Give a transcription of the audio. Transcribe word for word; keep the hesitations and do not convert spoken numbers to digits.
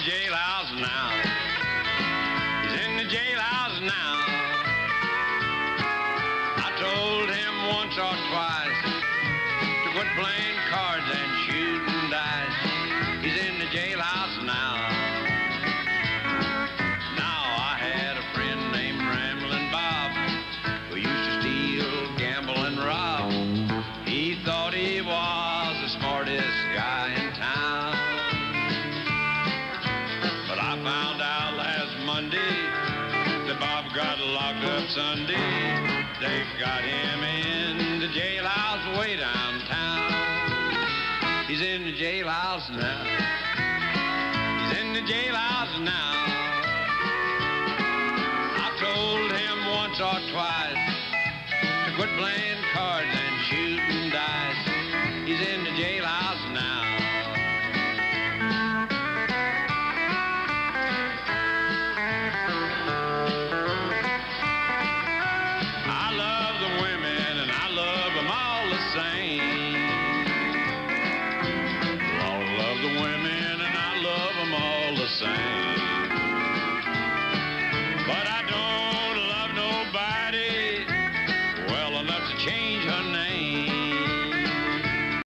jailhouse now. He's in the jailhouse now. I told him once or twice to quit playing cards and shooting dice. He's in the jailhouse now. Now I had a friend named Ramblin' Bob who used to steal, gamble, and rob. He thought he was the smartest guy in town. But I found out last Monday that Bob got locked up Sunday. They got him in the jailhouse way downtown. He's in the jailhouse now. He's in the jailhouse now. I told him once or twice to quit playing cards and shooting dice. He's in the jailhouse now. I love the women and I love them all the same.